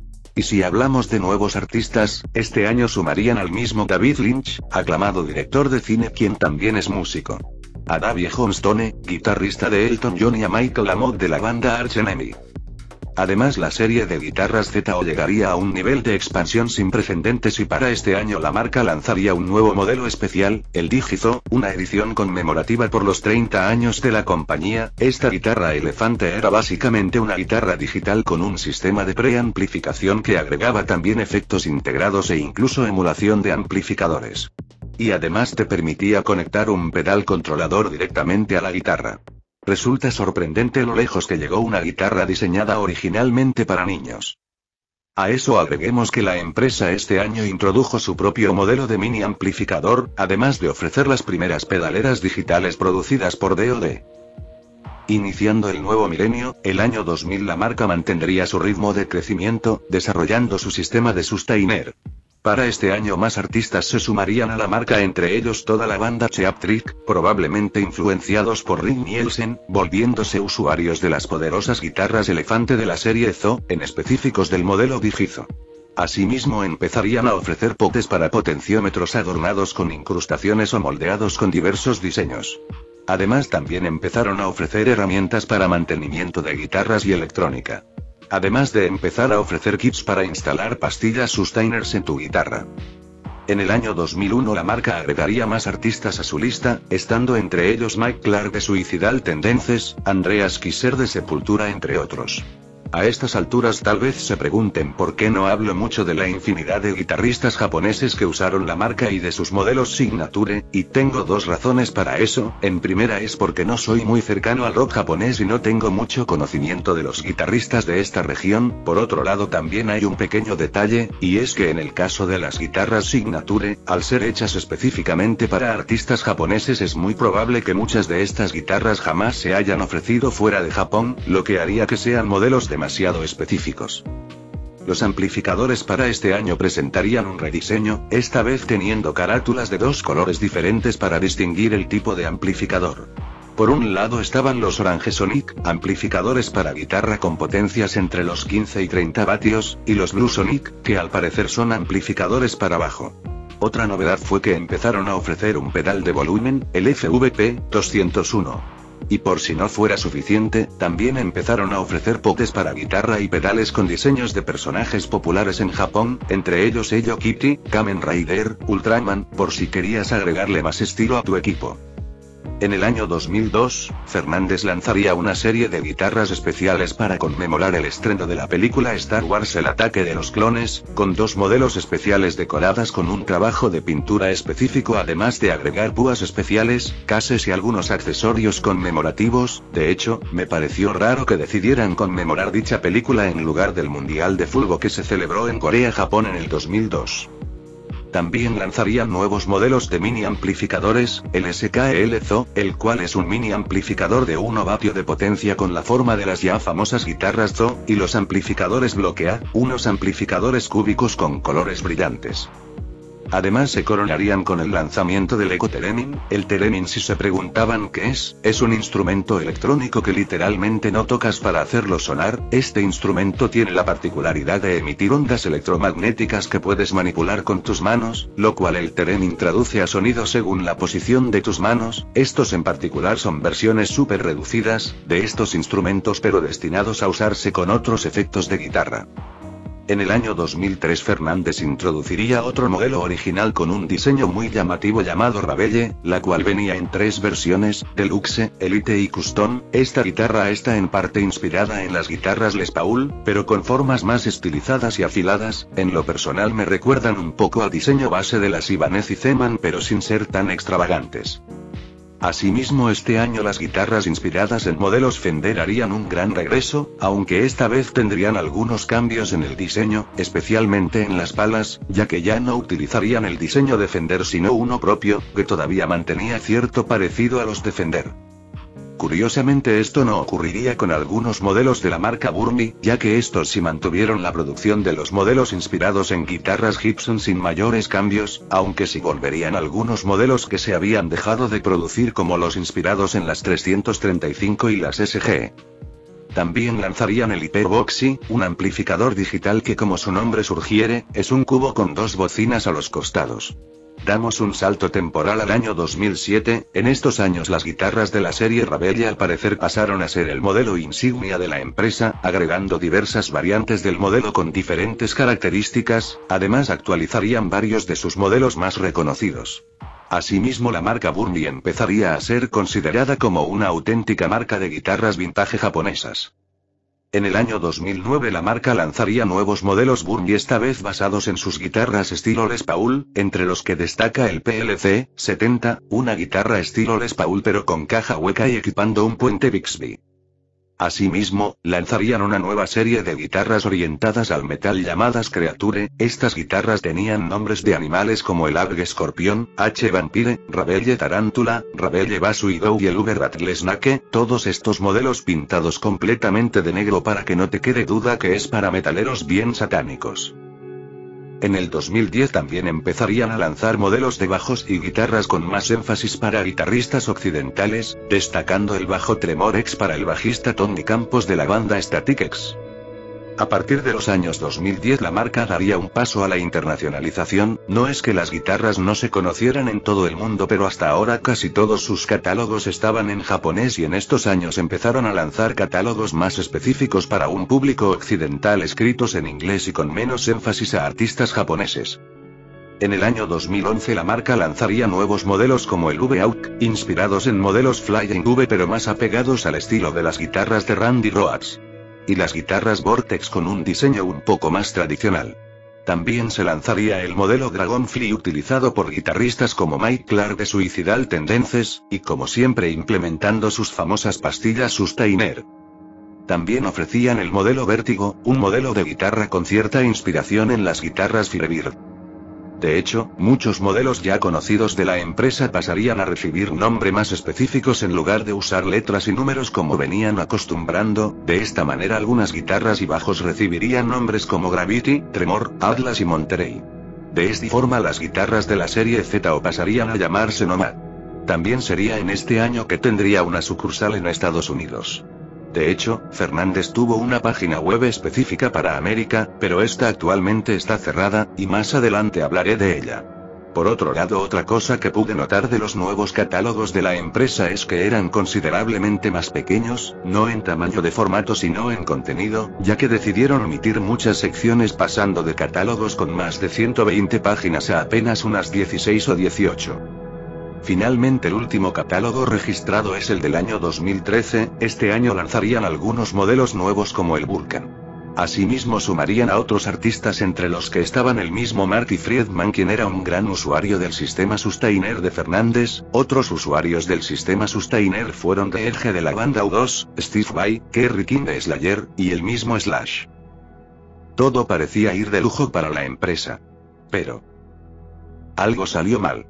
Y si hablamos de nuevos artistas, este año sumarían al mismo David Lynch, aclamado director de cine quien también es músico. A Davey Johnstone, guitarrista de Elton John, y a Michael Amott de la banda Arch Enemy. Además, la serie de guitarras Z O llegaría a un nivel de expansión sin precedentes y para este año la marca lanzaría un nuevo modelo especial, el Digizo, una edición conmemorativa por los treinta años de la compañía. Esta guitarra elefante era básicamente una guitarra digital con un sistema de preamplificación que agregaba también efectos integrados e incluso emulación de amplificadores. Y además te permitía conectar un pedal controlador directamente a la guitarra. Resulta sorprendente lo lejos que llegó una guitarra diseñada originalmente para niños. A eso agreguemos que la empresa este año introdujo su propio modelo de mini amplificador, además de ofrecer las primeras pedaleras digitales producidas por D O D. Iniciando el nuevo milenio, el año dos mil, la marca mantendría su ritmo de crecimiento, desarrollando su sistema de Sustainer. Para este año más artistas se sumarían a la marca, entre ellos toda la banda Cheap Trick, probablemente influenciados por Rick Nielsen, volviéndose usuarios de las poderosas guitarras Elefante de la serie Z O, en específicos del modelo Digizo. Asimismo empezarían a ofrecer potes para potenciómetros adornados con incrustaciones o moldeados con diversos diseños. Además también empezaron a ofrecer herramientas para mantenimiento de guitarras y electrónica. Además de empezar a ofrecer kits para instalar pastillas Sustainers en tu guitarra. En el año dos mil uno la marca agregaría más artistas a su lista, estando entre ellos Mike Clark de Suicidal Tendencies, Andreas Kisser de Sepultura entre otros. A estas alturas tal vez se pregunten por qué no hablo mucho de la infinidad de guitarristas japoneses que usaron la marca y de sus modelos Signature, y tengo dos razones para eso. En primera es porque no soy muy cercano al rock japonés y no tengo mucho conocimiento de los guitarristas de esta región. Por otro lado también hay un pequeño detalle, y es que en el caso de las guitarras Signature, al ser hechas específicamente para artistas japoneses es muy probable que muchas de estas guitarras jamás se hayan ofrecido fuera de Japón, lo que haría que sean modelos de demasiado específicos. Los amplificadores para este año presentarían un rediseño, esta vez teniendo carátulas de dos colores diferentes para distinguir el tipo de amplificador. Por un lado estaban los Orange Sonic, amplificadores para guitarra con potencias entre los quince y treinta vatios, y los Blue Sonic, que al parecer son amplificadores para bajo. Otra novedad fue que empezaron a ofrecer un pedal de volumen, el F V P doscientos uno. Y por si no fuera suficiente, también empezaron a ofrecer potes para guitarra y pedales con diseños de personajes populares en Japón, entre ellos Hello Kitty, Kamen Rider, Ultraman, por si querías agregarle más estilo a tu equipo. En el año dos mil dos, Fernández lanzaría una serie de guitarras especiales para conmemorar el estreno de la película Star Wars El Ataque de los Clones, con dos modelos especiales decoradas con un trabajo de pintura específico además de agregar púas especiales, cases y algunos accesorios conmemorativos. De hecho, me pareció raro que decidieran conmemorar dicha película en lugar del Mundial de Fútbol que se celebró en Corea-Japón en el dos mil dos. También lanzarían nuevos modelos de mini amplificadores, el S K L Z O, el cual es un mini amplificador de un vatio de potencia con la forma de las ya famosas guitarras Z O, y los amplificadores Bloque A, unos amplificadores cúbicos con colores brillantes. Además se coronarían con el lanzamiento del Eco Theremin. El Theremin, si se preguntaban qué es, es un instrumento electrónico que literalmente no tocas para hacerlo sonar. Este instrumento tiene la particularidad de emitir ondas electromagnéticas que puedes manipular con tus manos, lo cual el Theremin traduce a sonido según la posición de tus manos. Estos en particular son versiones súper reducidas de estos instrumentos pero destinados a usarse con otros efectos de guitarra. En el año dos mil tres Fernández introduciría otro modelo original con un diseño muy llamativo llamado Ravelle, la cual venía en tres versiones, Deluxe, Elite y Custom. Esta guitarra está en parte inspirada en las guitarras Les Paul, pero con formas más estilizadas y afiladas. En lo personal me recuerdan un poco al diseño base de las Ibanez y Zeman pero sin ser tan extravagantes. Asimismo este año las guitarras inspiradas en modelos Fender harían un gran regreso, aunque esta vez tendrían algunos cambios en el diseño, especialmente en las palas, ya que ya no utilizarían el diseño de Fender sino uno propio, que todavía mantenía cierto parecido a los de Fender. Curiosamente esto no ocurriría con algunos modelos de la marca Burmee, ya que estos sí mantuvieron la producción de los modelos inspirados en guitarras Gibson sin mayores cambios, aunque sí volverían algunos modelos que se habían dejado de producir como los inspirados en las trescientos treinta y cinco y las S G. También lanzarían el Hyperboxy, un amplificador digital que como su nombre sugiere, es un cubo con dos bocinas a los costados. Damos un salto temporal al año dos mil siete, en estos años las guitarras de la serie Ravelle al parecer pasaron a ser el modelo insignia de la empresa, agregando diversas variantes del modelo con diferentes características, además actualizarían varios de sus modelos más reconocidos. Asimismo la marca Burmee empezaría a ser considerada como una auténtica marca de guitarras vintage japonesas. En el año dos mil nueve la marca lanzaría nuevos modelos Burmee esta vez basados en sus guitarras estilo Les Paul, entre los que destaca el P L C setenta, una guitarra estilo Les Paul pero con caja hueca y equipando un puente Bixby. Asimismo, lanzarían una nueva serie de guitarras orientadas al metal llamadas Creature. Estas guitarras tenían nombres de animales como el Agge Escorpión, H Vampire, Ravelle Tarántula, Ravelle Basuigo y el Uber Rattlesnake, todos estos modelos pintados completamente de negro para que no te quede duda que es para metaleros bien satánicos. En el dos mil diez también empezarían a lanzar modelos de bajos y guitarras con más énfasis para guitarristas occidentales, destacando el bajo Tremor X para el bajista Tony Campos de la banda Static X. A partir de los años dos mil diez la marca daría un paso a la internacionalización. No es que las guitarras no se conocieran en todo el mundo pero hasta ahora casi todos sus catálogos estaban en japonés y en estos años empezaron a lanzar catálogos más específicos para un público occidental escritos en inglés y con menos énfasis a artistas japoneses. En el año dos mil once la marca lanzaría nuevos modelos como el V-Hawk, inspirados en modelos Flying V pero más apegados al estilo de las guitarras de Randy Rhoads. Y las guitarras Vortex con un diseño un poco más tradicional. También se lanzaría el modelo Dragonfly utilizado por guitarristas como Mike Clark de Suicidal Tendencies, y como siempre implementando sus famosas pastillas Sustainer. También ofrecían el modelo Vertigo, un modelo de guitarra con cierta inspiración en las guitarras Firebird. De hecho, muchos modelos ya conocidos de la empresa pasarían a recibir nombres más específicos en lugar de usar letras y números como venían acostumbrando. De esta manera algunas guitarras y bajos recibirían nombres como Gravity, Tremor, Atlas y Monterey. De esta forma las guitarras de la serie Z o pasarían a llamarse Nomad. También sería en este año que tendría una sucursal en Estados Unidos. De hecho, Fernández tuvo una página web específica para América, pero esta actualmente está cerrada, y más adelante hablaré de ella. Por otro lado, otra cosa que pude notar de los nuevos catálogos de la empresa es que eran considerablemente más pequeños, no en tamaño de formato sino en contenido, ya que decidieron omitir muchas secciones pasando de catálogos con más de ciento veinte páginas a apenas unas dieciséis o dieciocho. Finalmente el último catálogo registrado es el del año dos mil trece, este año lanzarían algunos modelos nuevos como el Vulcan. Asimismo sumarían a otros artistas entre los que estaban el mismo Marty Friedman quien era un gran usuario del sistema Sustainer de Fernández, otros usuarios del sistema Sustainer fueron The Edge de la banda U dos, Steve Vai, Kerry King de Slayer, y el mismo Slash. Todo parecía ir de lujo para la empresa. Pero algo salió mal.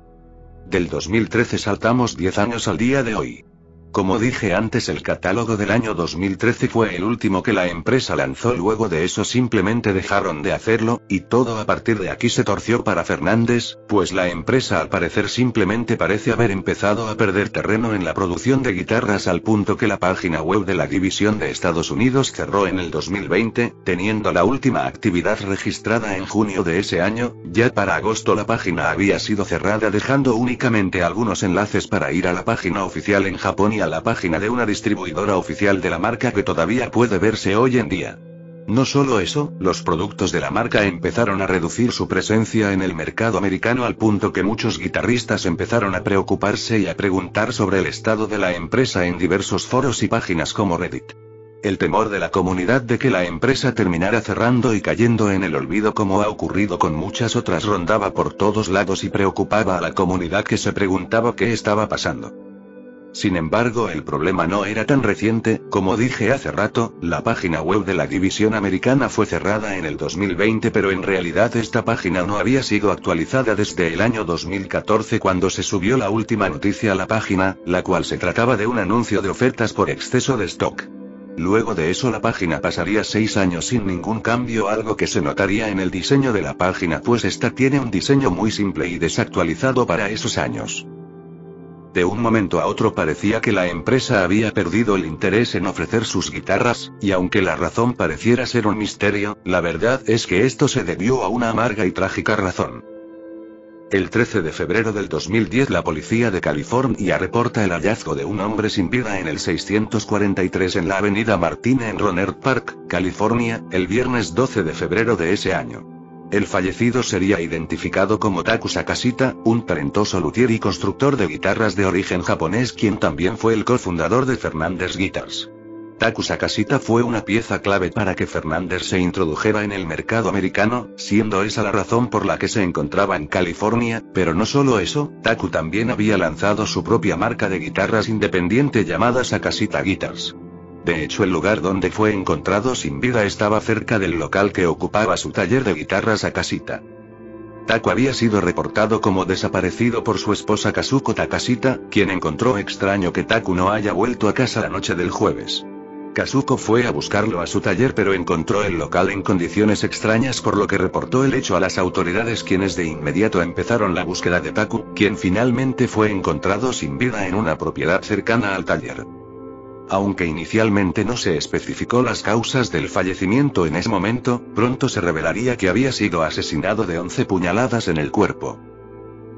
Del dos mil trece saltamos diez años al día de hoy. Como dije antes, el catálogo del año dos mil trece fue el último que la empresa lanzó. Luego de eso simplemente dejaron de hacerlo, y todo a partir de aquí se torció para Fernández, pues la empresa al parecer simplemente parece haber empezado a perder terreno en la producción de guitarras al punto que la página web de la división de Estados Unidos cerró en el dos mil veinte, teniendo la última actividad registrada en junio de ese año. Ya para agosto la página había sido cerrada, dejando únicamente algunos enlaces para ir a la página oficial en Japón y a la página de una distribuidora oficial de la marca que todavía puede verse hoy en día. No solo eso, los productos de la marca empezaron a reducir su presencia en el mercado americano al punto que muchos guitarristas empezaron a preocuparse y a preguntar sobre el estado de la empresa en diversos foros y páginas como Reddit. El temor de la comunidad de que la empresa terminara cerrando y cayendo en el olvido como ha ocurrido con muchas otras rondaba por todos lados y preocupaba a la comunidad que se preguntaba qué estaba pasando. Sin embargo, el problema no era tan reciente. Como dije hace rato, la página web de la división americana fue cerrada en el dos mil veinte, pero en realidad esta página no había sido actualizada desde el año dos mil catorce cuando se subió la última noticia a la página, la cual se trataba de un anuncio de ofertas por exceso de stock. Luego de eso la página pasaría seis años sin ningún cambio, algo que se notaría en el diseño de la página, pues esta tiene un diseño muy simple y desactualizado para esos años. De un momento a otro parecía que la empresa había perdido el interés en ofrecer sus guitarras, y aunque la razón pareciera ser un misterio, la verdad es que esto se debió a una amarga y trágica razón. El trece de febrero del dos mil diez la policía de California reporta el hallazgo de un hombre sin vida en el seiscientos cuarenta y tres en la avenida Martine en Rohnert Park, California, el viernes doce de febrero de ese año. El fallecido sería identificado como Taku Sakashita, un talentoso luthier y constructor de guitarras de origen japonés quien también fue el cofundador de Fernández Guitars. Taku Sakashita fue una pieza clave para que Fernández se introdujera en el mercado americano, siendo esa la razón por la que se encontraba en California, pero no solo eso, Taku también había lanzado su propia marca de guitarras independiente llamada Sakashita Guitars. De hecho, el lugar donde fue encontrado sin vida estaba cerca del local que ocupaba su taller de guitarras Sakashita. Taku había sido reportado como desaparecido por su esposa Kazuko Takashita, quien encontró extraño que Taku no haya vuelto a casa la noche del jueves. Kazuko fue a buscarlo a su taller pero encontró el local en condiciones extrañas, por lo que reportó el hecho a las autoridades, quienes de inmediato empezaron la búsqueda de Taku, quien finalmente fue encontrado sin vida en una propiedad cercana al taller. Aunque inicialmente no se especificó las causas del fallecimiento en ese momento, pronto se revelaría que había sido asesinado de once puñaladas en el cuerpo.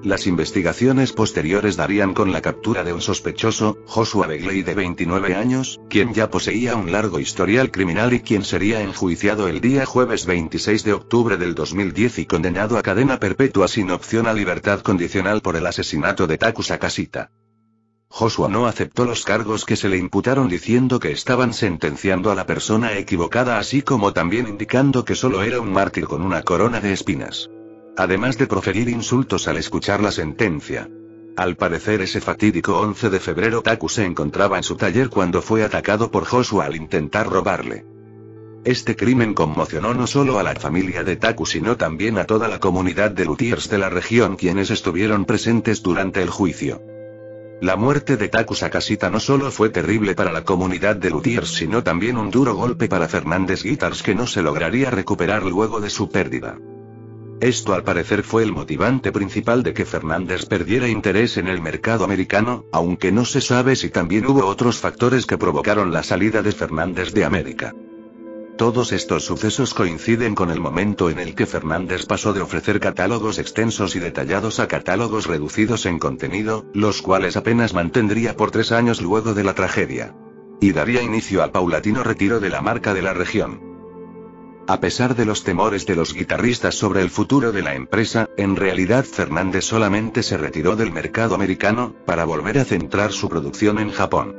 Las investigaciones posteriores darían con la captura de un sospechoso, Joshua Begley de veintinueve años, quien ya poseía un largo historial criminal y quien sería enjuiciado el día jueves veintiséis de octubre del dos mil diez y condenado a cadena perpetua sin opción a libertad condicional por el asesinato de Taku Sakashita. Joshua no aceptó los cargos que se le imputaron diciendo que estaban sentenciando a la persona equivocada, así como también indicando que solo era un mártir con una corona de espinas. Además de proferir insultos al escuchar la sentencia. Al parecer ese fatídico once de febrero Taku se encontraba en su taller cuando fue atacado por Joshua al intentar robarle. Este crimen conmocionó no solo a la familia de Taku sino también a toda la comunidad de luthiers de la región, quienes estuvieron presentes durante el juicio. La muerte de Taku Sakashita no solo fue terrible para la comunidad de luthiers sino también un duro golpe para Fernandes Guitars, que no se lograría recuperar luego de su pérdida. Esto al parecer fue el motivante principal de que Fernandes perdiera interés en el mercado americano, aunque no se sabe si también hubo otros factores que provocaron la salida de Fernandes de América. Todos estos sucesos coinciden con el momento en el que Fernandes pasó de ofrecer catálogos extensos y detallados a catálogos reducidos en contenido, los cuales apenas mantendría por tres años luego de la tragedia. Y daría inicio al paulatino retiro de la marca de la región. A pesar de los temores de los guitarristas sobre el futuro de la empresa, en realidad Fernandes solamente se retiró del mercado americano, para volver a centrar su producción en Japón.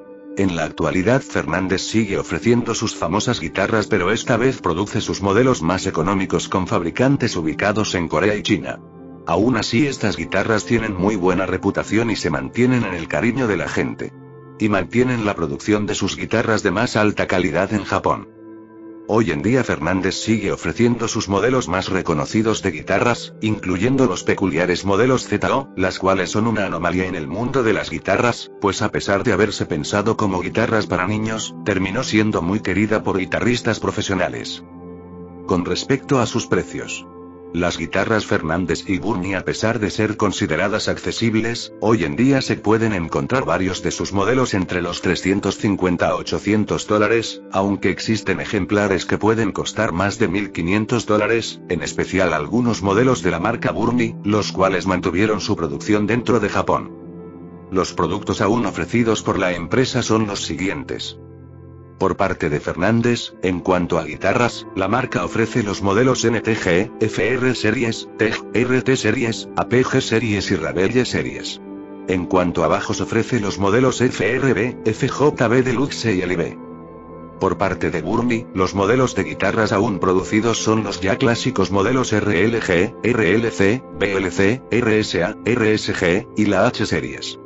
En la actualidad Fernandes sigue ofreciendo sus famosas guitarras, pero esta vez produce sus modelos más económicos con fabricantes ubicados en Corea y China. Aún así estas guitarras tienen muy buena reputación y se mantienen en el cariño de la gente. Y mantienen la producción de sus guitarras de más alta calidad en Japón. Hoy en día Fernandes sigue ofreciendo sus modelos más reconocidos de guitarras, incluyendo los peculiares modelos Z O, las cuales son una anomalía en el mundo de las guitarras, pues a pesar de haberse pensado como guitarras para niños, terminó siendo muy querida por guitarristas profesionales. Con respecto a sus precios. Las guitarras Fernandes y Burnie, a pesar de ser consideradas accesibles, hoy en día se pueden encontrar varios de sus modelos entre los trescientos cincuenta a ochocientos dólares, aunque existen ejemplares que pueden costar más de mil quinientos dólares, en especial algunos modelos de la marca Burnie, los cuales mantuvieron su producción dentro de Japón. Los productos aún ofrecidos por la empresa son los siguientes. Por parte de Fernandes, en cuanto a guitarras, la marca ofrece los modelos N T G, F R Series, T G, R T Series, A P G Series y Ravelle Series. En cuanto a bajos ofrece los modelos F R B, F J B Deluxe y L B. Por parte de Burnie, los modelos de guitarras aún producidos son los ya clásicos modelos R L G, R L C, B L C, R S A, R S G, y la H Series.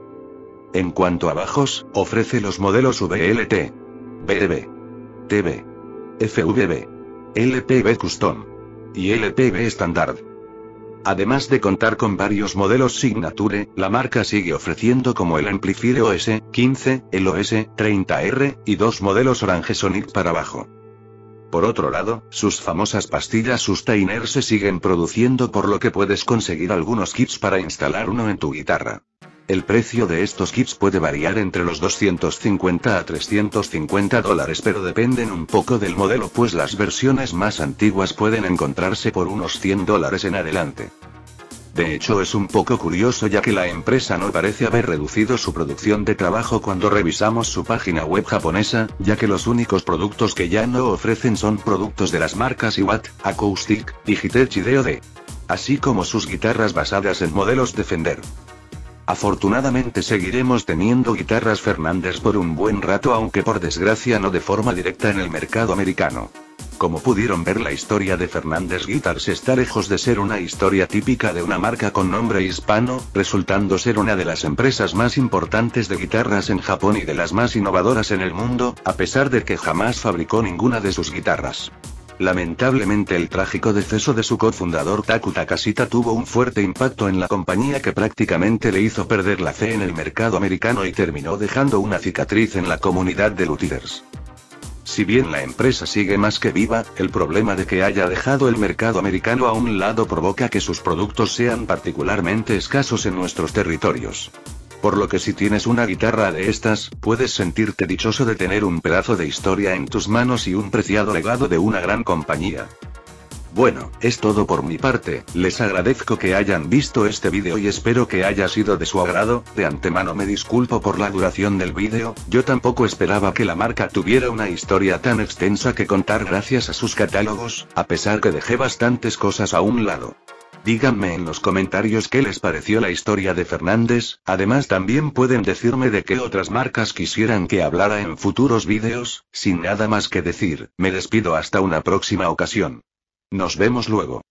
En cuanto a bajos, ofrece los modelos V L T, B D B, T B, F V B, L P B Custom y L P B Standard. Además de contar con varios modelos Signature, la marca sigue ofreciendo como el Amplifier O S quince, el O S treinta R, y dos modelos Orange Sonic para bajo. Por otro lado, sus famosas pastillas Sustainer se siguen produciendo, por lo que puedes conseguir algunos kits para instalar uno en tu guitarra. El precio de estos kits puede variar entre los doscientos cincuenta a trescientos cincuenta dólares, pero dependen un poco del modelo, pues las versiones más antiguas pueden encontrarse por unos cien dólares en adelante. De hecho es un poco curioso, ya que la empresa no parece haber reducido su producción de trabajo cuando revisamos su página web japonesa, ya que los únicos productos que ya no ofrecen son productos de las marcas Iwat, Acoustic, Digitech y D O D. Así como sus guitarras basadas en modelos de Fender. Afortunadamente seguiremos teniendo guitarras Fernandes por un buen rato, aunque por desgracia no de forma directa en el mercado americano. Como pudieron ver, la historia de Fernandes Guitars está lejos de ser una historia típica de una marca con nombre hispano, resultando ser una de las empresas más importantes de guitarras en Japón y de las más innovadoras en el mundo, a pesar de que jamás fabricó ninguna de sus guitarras. Lamentablemente el trágico deceso de su cofundador Taku Takashita tuvo un fuerte impacto en la compañía, que prácticamente le hizo perder la fe en el mercado americano y terminó dejando una cicatriz en la comunidad de luthiers. Si bien la empresa sigue más que viva, el problema de que haya dejado el mercado americano a un lado provoca que sus productos sean particularmente escasos en nuestros territorios. Por lo que si tienes una guitarra de estas, puedes sentirte dichoso de tener un pedazo de historia en tus manos y un preciado legado de una gran compañía. Bueno, es todo por mi parte, les agradezco que hayan visto este vídeo y espero que haya sido de su agrado. De antemano me disculpo por la duración del vídeo, yo tampoco esperaba que la marca tuviera una historia tan extensa que contar gracias a sus catálogos, a pesar que dejé bastantes cosas a un lado. Díganme en los comentarios qué les pareció la historia de Fernández, además también pueden decirme de qué otras marcas quisieran que hablara en futuros vídeos. Sin nada más que decir, me despido hasta una próxima ocasión. Nos vemos luego.